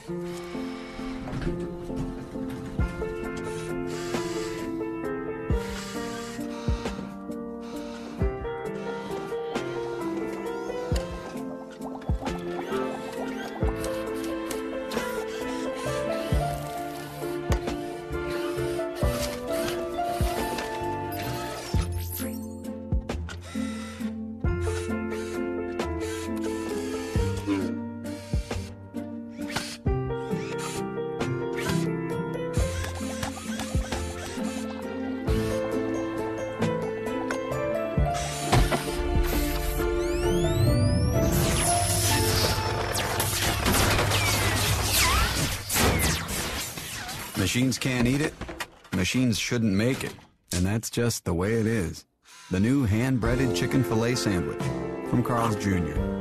Machines can't eat it, machines shouldn't make it, and that's just the way it is. The new hand-breaded chicken filet sandwich from Carl's Jr.